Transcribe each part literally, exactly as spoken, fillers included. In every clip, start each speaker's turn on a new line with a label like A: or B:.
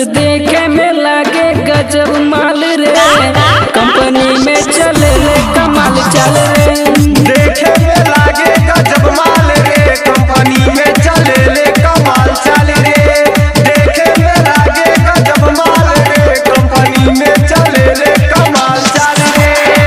A: देखे में लागे गजब माल रे, कंपनी में चले रे कमाल चल रे।
B: देखे में लागे गजब माल रे, कंपनी में चले ले कमाल चल रे। देखे में लागे गजब माल रे, कंपनी में चले ले कमाल चल रे।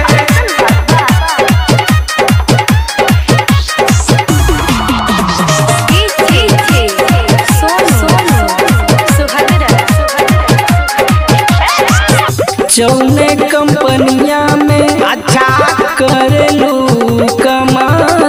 A: जौने कंपनिया में
B: अच्छा
A: करेलू कमाई,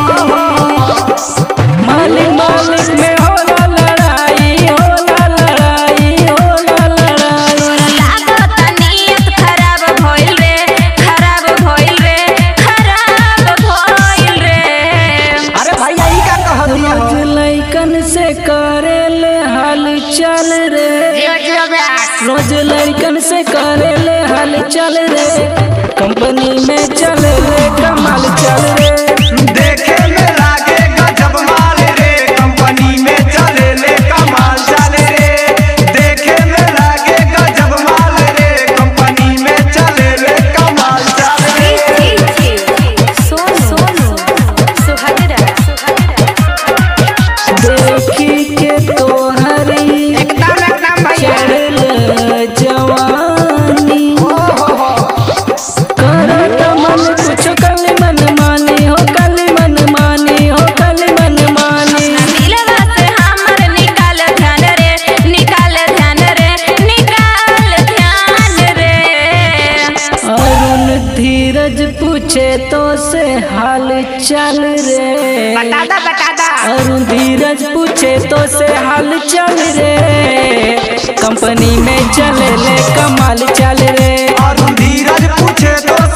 A: मालिक मालिक में होला लड़ाई, होला लड़ाई, होला लड़ाई।
C: लागत नियत खराब भइल रे, खराब भइल रे, खराब भइल रे।
B: अरे भैया ई का कह दिया
A: रोज लइकन से करेले हाल चल रे, रोज लइकन से करेले हाल चल रे, कंपनी में चले रे कमाल चल रे।
B: देखे में लागे गजब माल रे, कंपनी में चले ले कमाल चल रे। देखे में लागे गजब माल रे, कंपनी में चले ले कमाल चल रे।
A: देखी के तोहरी चढ़ल जवानी, करत मन कुछ कल मन मानी हो, कल मन मानी हो, कल मन मानी।
C: दिलवा से हमर निकाल ध्यान रे, निकाल ध्यान रे, निकाल ध्यान रे।
A: अरुण धीरज पूछे तो से हाल चल रे,
B: बता दा बता दा।
A: अरुण धीरज पूछे तो से हाल चल रे, कंपनी में चले ले कमाल चल रे।
B: और धीरज पूछे तो